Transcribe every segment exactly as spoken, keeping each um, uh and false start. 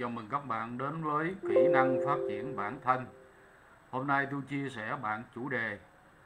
chào mừng các bạn đến với kỹ năng phát triển bản thân. Hôm nay tôi chia sẻ bạn chủ đề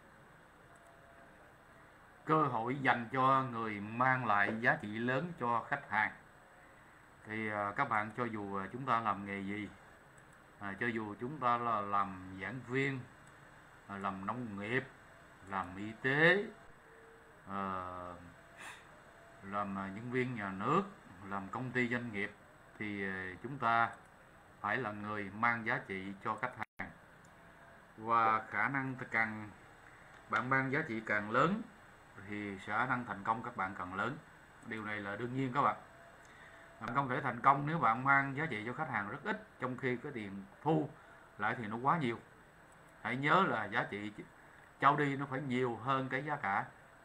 cơ hội dành cho người mang lại giá trị lớn cho khách hàng. Thì à, các bạn cho dù chúng ta làm nghề gì, à, cho dù chúng ta là làm giảng viên, à, làm nông nghiệp, làm y tế, à, làm nhân viên nhà nước, làm công ty doanh nghiệp, thì chúng ta phải là người mang giá trị cho khách hàng. Và khả năng càng bạn mang giá trị càng lớn thì khả năng thành công các bạn càng lớn. Điều này là đương nhiên các bạn. Bạn không thể thành công nếu bạn mang giá trị cho khách hàng rất ít, trong khi cái tiền thu lại thì nó quá nhiều. Hãy nhớ là giá trị trao đi nó phải nhiều hơn cái giá cả.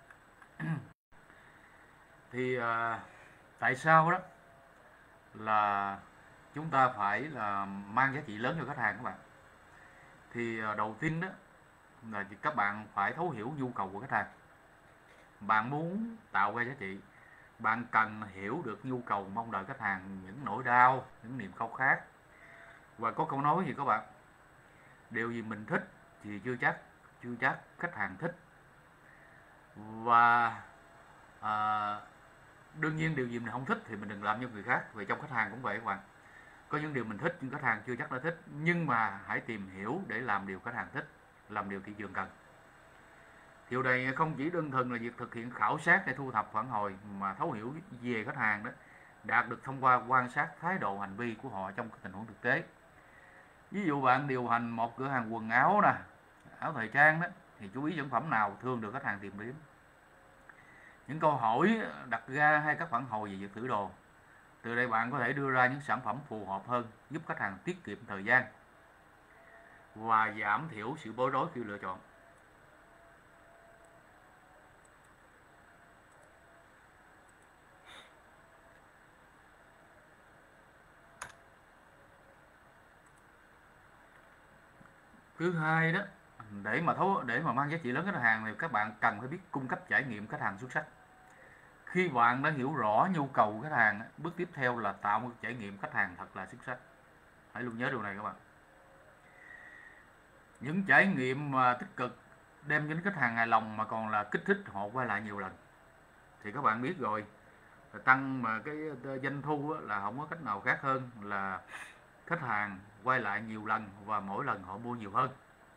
Thì à, tại sao đó là chúng ta phải là mang giá trị lớn cho khách hàng các bạn? Thì đầu tiên đó là các bạn phải thấu hiểu nhu cầu của khách hàng. Bạn muốn tạo ra giá trị, bạn cần hiểu được nhu cầu mong đợi khách hàng, những nỗi đau, những niềm khao khát. Và có câu nói gì các bạn? Điều gì mình thích thì chưa chắc chưa chắc khách hàng thích. Và à, đương nhiên điều gì mình không thích thì mình đừng làm cho người khác. Về trong khách hàng cũng vậy các bạn. Có những điều mình thích nhưng khách hàng chưa chắc đã thích, nhưng mà hãy tìm hiểu để làm điều khách hàng thích, làm điều thị trường cần. Điều này không chỉ đơn thuần là việc thực hiện khảo sát để thu thập phản hồi, mà thấu hiểu về khách hàng đó đạt được thông qua quan sát thái độ hành vi của họ trong tình huống thực tế. Ví dụ bạn điều hành một cửa hàng quần áo nè, áo thời trang đó, thì chú ý sản phẩm nào thường được khách hàng tìm kiếm. Những câu hỏi đặt ra hay các phản hồi về việc thử đồ. Từ đây bạn có thể đưa ra những sản phẩm phù hợp hơn, giúp khách hàng tiết kiệm thời gian và giảm thiểu sự bối rối khi lựa chọn. Thứ hai đó, để mà thấu để mà mang giá trị lớn khách hàng thì các bạn cần phải biết cung cấp trải nghiệm khách hàng xuất sắc. Khi bạn đã hiểu rõ nhu cầu khách hàng, bước tiếp theo là tạo một trải nghiệm khách hàng thật là xuất sắc. Hãy luôn nhớ điều này các bạn. Những trải nghiệm mà tích cực đem đến khách hàng hài lòng mà còn là kích thích họ quay lại nhiều lần. Thì các bạn biết rồi, tăng mà cái doanh thu là không có cách nào khác hơn là khách hàng quay lại nhiều lần và mỗi lần họ mua nhiều hơn.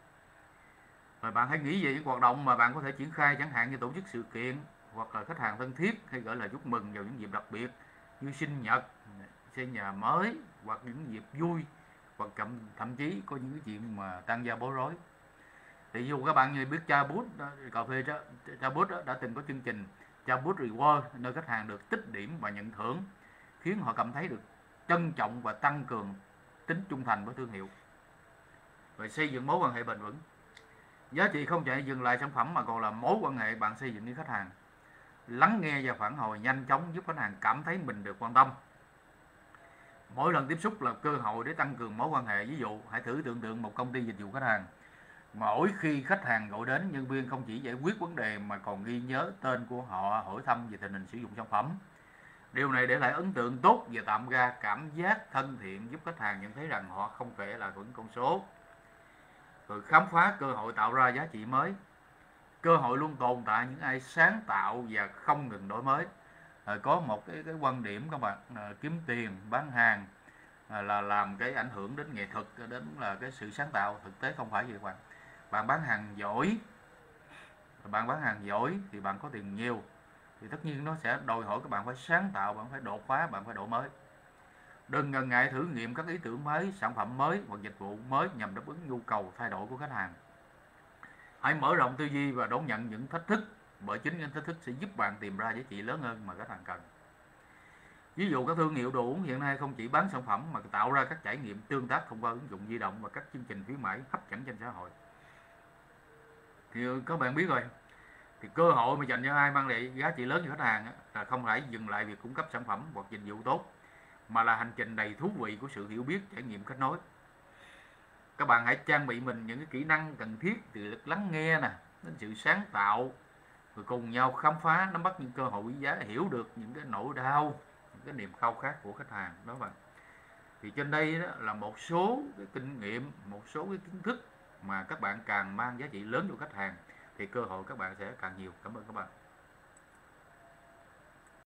Và bạn hãy nghĩ về những hoạt động mà bạn có thể triển khai, chẳng hạn như tổ chức sự kiện hoặc là khách hàng thân thiết, hay gọi là chúc mừng vào những dịp đặc biệt như sinh nhật, xây nhà mới, hoặc những dịp vui, hoặc thậm, thậm chí có những cái chuyện mà tăng gia bối rối. Thì dù các bạn như biết Chabot, cà phê Chabot đã từng có chương trình Chabot Reward, nơi khách hàng được tích điểm và nhận thưởng, khiến họ cảm thấy được trân trọng và tăng cường tính trung thành với thương hiệu. Rồi xây dựng mối quan hệ bền vững. Giá trị không chỉ dừng lại sản phẩm mà còn là mối quan hệ bạn xây dựng với khách hàng. Lắng nghe và phản hồi nhanh chóng giúp khách hàng cảm thấy mình được quan tâm. Mỗi lần tiếp xúc là cơ hội để tăng cường mối quan hệ. Ví dụ, hãy thử tưởng tượng một công ty dịch vụ khách hàng. Mỗi khi khách hàng gọi đến, nhân viên không chỉ giải quyết vấn đề mà còn ghi nhớ tên của họ, hỏi thăm về tình hình sử dụng sản phẩm. Điều này để lại ấn tượng tốt và tạo ra cảm giác thân thiện, giúp khách hàng nhận thấy rằng họ không phải là những con số. Rồi khám phá cơ hội tạo ra giá trị mới. Cơ hội luôn tồn tại những ai sáng tạo và không ngừng đổi mới. Rồi có một cái, cái quan điểm các bạn, là kiếm tiền bán hàng là làm cái ảnh hưởng đến nghệ thuật, đến là cái sự sáng tạo. Thực tế không phải vậy các bạn. Bạn bán hàng giỏi, bạn bán hàng giỏi thì bạn có tiền nhiều, thì tất nhiên nó sẽ đòi hỏi các bạn phải sáng tạo, bạn phải đột phá, bạn phải đổi mới. Đừng ngần ngại thử nghiệm các ý tưởng mới, sản phẩm mới hoặc dịch vụ mới nhằm đáp ứng nhu cầu thay đổi của khách hàng. Hãy mở rộng tư duy và đón nhận những thách thức, bởi chính những thách thức sẽ giúp bạn tìm ra giá trị lớn hơn mà khách hàng cần. Ví dụ các thương hiệu đồ uống hiện nay không chỉ bán sản phẩm mà tạo ra các trải nghiệm tương tác thông qua ứng dụng di động và các chương trình khuyến mãi hấp dẫn trên xã hội. Thì các bạn biết rồi, thì cơ hội mà dành cho ai mang lại giá trị lớn cho khách hàng là không phải dừng lại việc cung cấp sản phẩm hoặc dịch vụ tốt, mà là hành trình đầy thú vị của sự hiểu biết, trải nghiệm, kết nối. Các bạn hãy trang bị mình những cái kỹ năng cần thiết, từ lực lắng nghe nè đến sự sáng tạo, rồi cùng nhau khám phá, nắm bắt những cơ hội quý giá, hiểu được những cái nỗi đau, những cái niềm khao khát của khách hàng đó bạn. Thì trên đây đó là một số cái kinh nghiệm, một số cái kiến thức mà các bạn càng mang giá trị lớn cho khách hàng thì cơ hội các bạn sẽ càng nhiều. Cảm ơn các bạn.